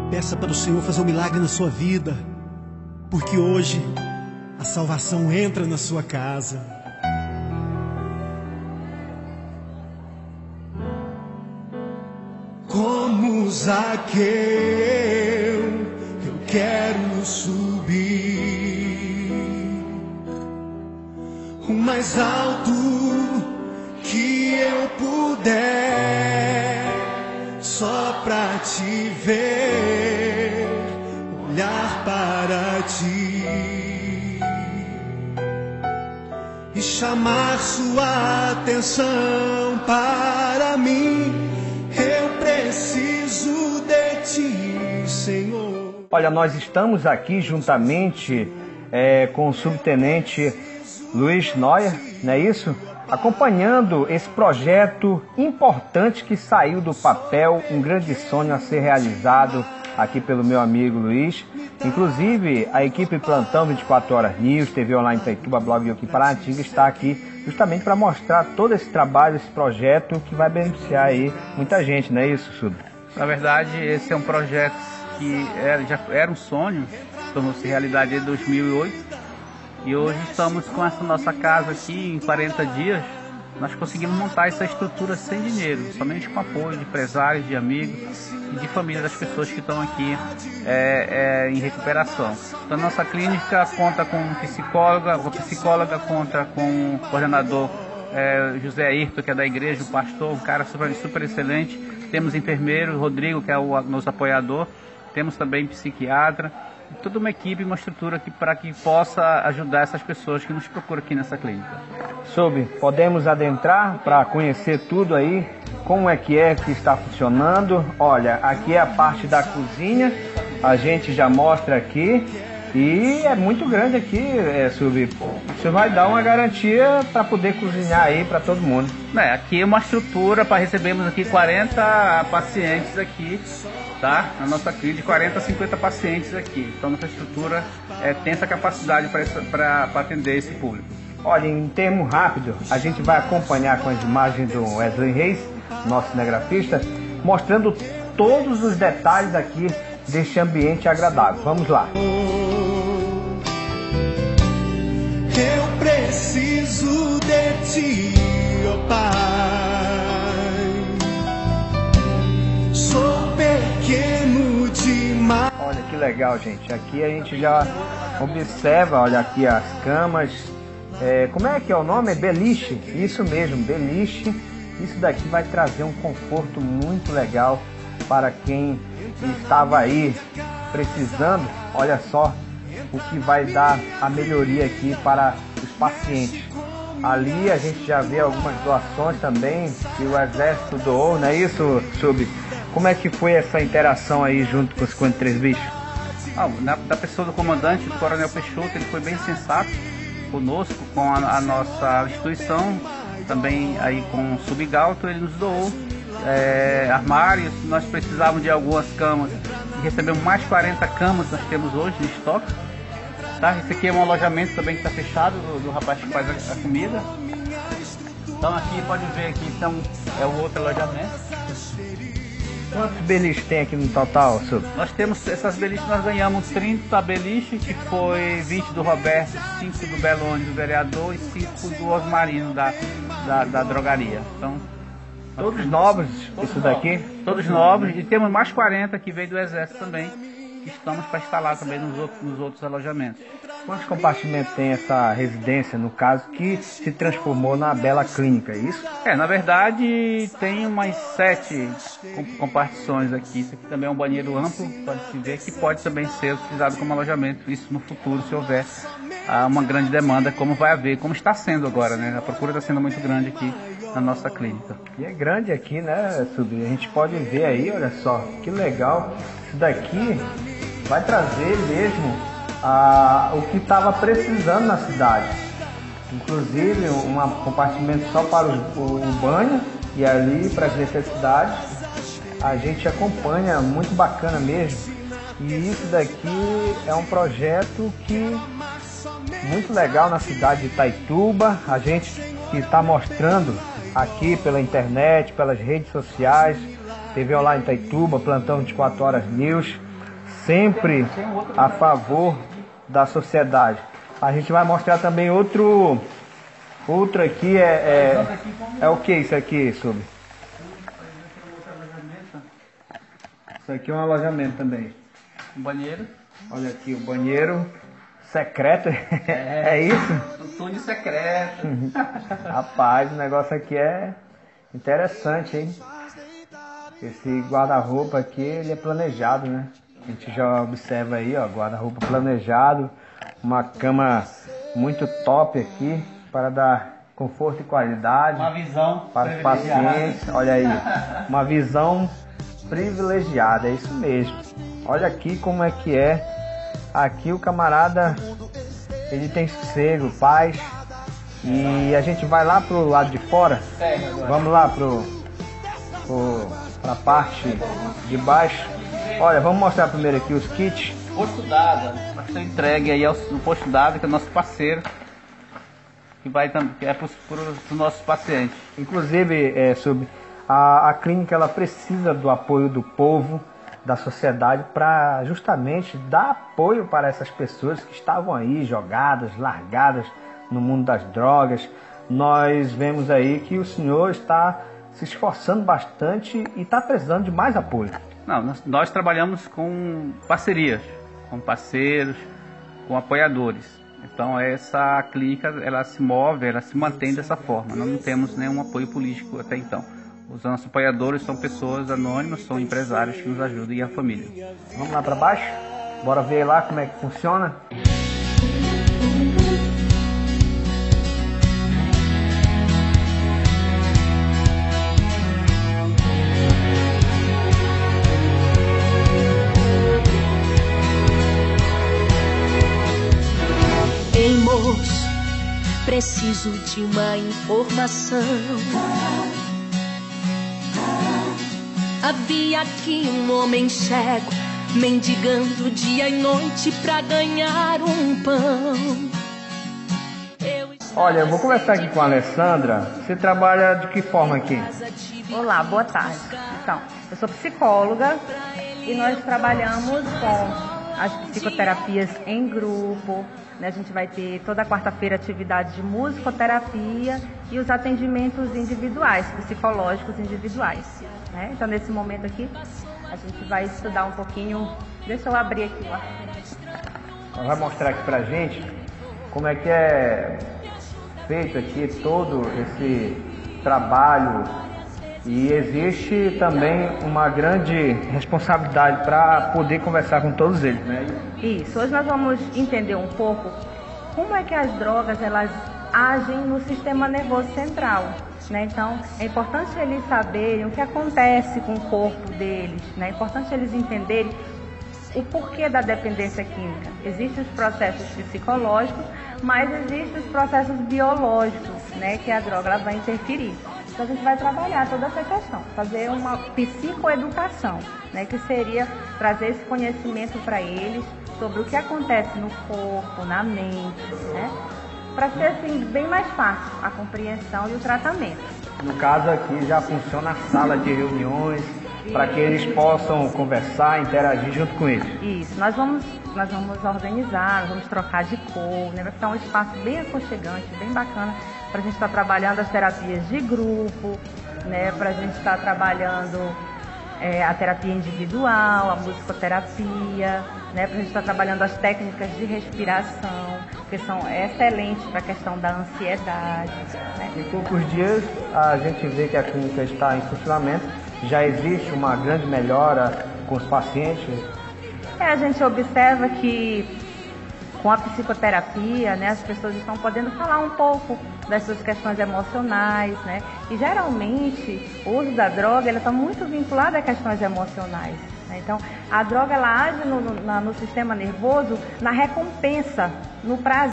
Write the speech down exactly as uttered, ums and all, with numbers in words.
Peça para o Senhor fazer um milagre na sua vida, porque hoje a salvação entra na sua casa. Como Zaqueu, eu quero subir o mais alto que eu puder, só pra te ver, olhar para ti e chamar sua atenção para mim. Eu preciso de ti, Senhor. Olha, nós estamos aqui juntamente é, com o subtenente Luiz Noia, não é isso? Acompanhando esse projeto importante que saiu do papel, um grande sonho a ser realizado aqui pelo meu amigo Luiz. Inclusive, a equipe Plantão vinte e quatro Horas News, T V Online Itaituba, Blog aqui Paratinga, está aqui justamente para mostrar todo esse trabalho, esse projeto que vai beneficiar aí muita gente, não é isso, Sub? Na verdade, esse é um projeto que era, já era um sonho, tornou-se realidade em dois mil e oito. E hoje estamos com essa nossa casa aqui, em quarenta dias, nós conseguimos montar essa estrutura sem dinheiro, somente com apoio de empresários, de amigos e de família das pessoas que estão aqui é, é, em recuperação. Então, a nossa clínica conta com psicóloga, a psicóloga conta com o coordenador é, José Ayrton, que é da igreja, o pastor, um cara super, super excelente. Temos enfermeiro, Rodrigo, que é o nosso apoiador. Temos também psiquiatra. Toda uma equipe, uma estrutura aqui para que possa ajudar essas pessoas que nos procuram aqui nessa clínica. Sob, podemos adentrar para conhecer tudo aí, como é que é que está funcionando. Olha, aqui é a parte da cozinha, a gente já mostra aqui, e é muito grande aqui, é, Sob. Você vai dar uma garantia para poder cozinhar aí para todo mundo. É, aqui é uma estrutura para recebermos aqui quarenta pacientes aqui, tá? Na nossa clínica, quarenta a cinquenta pacientes aqui. Então, nossa estrutura é, tem essa capacidade para atender esse público. Olha, em termo rápido, a gente vai acompanhar com as imagens do Wesley Reis, nosso cinegrafista, mostrando todos os detalhes aqui deste ambiente agradável. Vamos lá. Eu preciso de ti, ó Pai. Sou pequeno demais. Olha que legal, gente. Aqui a gente já observa, olha aqui as camas. É, como é que é o nome? É beliche. Isso mesmo, beliche. Isso daqui vai trazer um conforto muito legal para quem estava aí precisando. Olha só o que vai dar a melhoria aqui para os pacientes. Ali a gente já vê algumas doações também que o Exército doou, não é isso, Sub? Como é que foi essa interação aí junto com os cinquenta e três bichos? Ah, na, da pessoa do comandante, do Coronel Peixoto, ele foi bem sensato conosco, com a, a nossa instituição, também aí com o Subgalto, ele nos doou é, armários. Nós precisávamos de algumas camas e recebemos mais quarenta camas que nós temos hoje em estoque. Tá? Esse aqui é um alojamento também que está fechado do, do rapaz que faz a, a comida. Então aqui pode ver aqui, então é o outro alojamento. Quantos beliches tem aqui no total, Sub? Nós temos essas beliches, nós ganhamos trinta beliches, que foi vinte do Roberto, cinco do Belone, do vereador, e cinco do Osmarino, da, da, da drogaria. Então, todos novos, todos isso novos, daqui? Todos novos, e temos mais quarenta que veio do Exército também, que estamos para instalar também nos outros, nos outros alojamentos. Quantos compartimentos tem essa residência, no caso, que se transformou na Bela Clínica, é isso? É, na verdade tem umas sete compartições aqui. Isso aqui também é um banheiro amplo, pode-se ver, que pode também ser utilizado como alojamento, isso no futuro, se houver ah, uma grande demanda, como vai haver, como está sendo agora, né? A procura está sendo muito grande aqui na nossa clínica. E é grande aqui, né, Sub? A gente pode ver aí, olha só, que legal. Isso daqui vai trazer mesmo ah, o que estava precisando na cidade. Inclusive um compartimento só para o, o, o banho e ali para as necessidades. A gente acompanha, muito bacana mesmo. E isso daqui é um projeto que muito legal na cidade de Itaituba. A gente que está mostrando aqui pela internet, pelas redes sociais, T V Online Itaituba, Plantão vinte e quatro Horas News. sempre a favor da sociedade. A gente vai mostrar também outro, outro aqui, é, é, é o que isso aqui, Sub? Isso aqui é um alojamento também. Um banheiro. Olha aqui o banheiro secreto, é, é isso? Um túnel secreto. Rapaz, o negócio aqui é interessante, hein? Esse guarda-roupa aqui, ele é planejado, né? A gente já observa aí, ó, guarda-roupa planejado, uma cama muito top aqui para dar conforto e qualidade. Uma visão para os pacientes. Olha aí, uma visão privilegiada, é isso mesmo. Olha aqui como é que é. Aqui o camarada, ele tem sossego, paz. E a gente vai lá pro lado de fora. Vamos lá pro, pro pra parte de baixo. Olha, vamos mostrar primeiro aqui os kits. Posto d'água, vai ser entregue aí ao no posto d'água, que é o nosso parceiro, que vai que é para os nossos pacientes. Inclusive, é, Sub, a, a clínica ela precisa do apoio do povo, da sociedade, para justamente dar apoio para essas pessoas que estavam aí jogadas, largadas no mundo das drogas. Nós vemos aí que o senhor está se esforçando bastante e está precisando de mais apoio. Não, nós, nós trabalhamos com parcerias, com parceiros, com apoiadores. Então essa clínica, ela se move, ela se mantém dessa forma. Nós não temos nenhum apoio político até então. Os nossos apoiadores são pessoas anônimas, são empresários que nos ajudam e a família. Vamos lá para baixo? Bora ver lá como é que funciona? Ei, moço, preciso de uma informação. Havia aqui um homem cego, mendigando dia e noite pra ganhar um pão. Eu Olha, eu vou conversar aqui com a Alessandra. Você trabalha de que forma aqui? Olá, boa tarde. Então, eu sou psicóloga e nós trabalhamos com as psicoterapias em grupo, né? A gente vai ter toda quarta-feira atividade de musicoterapia e os atendimentos individuais, psicológicos individuais, né? Então, nesse momento aqui, a gente vai estudar um pouquinho. Deixa eu abrir aqui. Ela vai mostrar aqui pra gente como é que é feito aqui todo esse trabalho. E existe também uma grande responsabilidade para poder conversar com todos eles, né? Isso. Hoje nós vamos entender um pouco como é que as drogas elas agem no sistema nervoso central, né? Então, é importante eles saberem o que acontece com o corpo deles, né? É importante eles entenderem o porquê da dependência química. Existem os processos psicológicos, mas existem os processos biológicos, né? Que a droga ela vai interferir. Então a gente vai trabalhar toda essa questão, fazer uma psicoeducação, né? Que seria trazer esse conhecimento para eles sobre o que acontece no corpo, na mente, né? Para ser assim, bem mais fácil a compreensão e o tratamento. No caso aqui já funciona a sala de reuniões, para que eles possam conversar, interagir junto com eles. Isso, nós vamos, nós vamos organizar, nós vamos trocar de cor, né? Vai ficar um espaço bem aconchegante, bem bacana, para a gente estar trabalhando as terapias de grupo, né? Para a gente estar trabalhando é, a terapia individual, a musicoterapia, né? Para a gente estar trabalhando as técnicas de respiração, que são excelentes para a questão da ansiedade, né? Em poucos dias a gente vê que a clínica está em funcionamento, já existe uma grande melhora com os pacientes. É, a gente observa que com a psicoterapia, né, as pessoas estão podendo falar um pouco das suas questões emocionais, né? E geralmente o uso da droga está muito vinculado a questões emocionais, né? Então a droga ela age no, no, no sistema nervoso na recompensa, no prazer.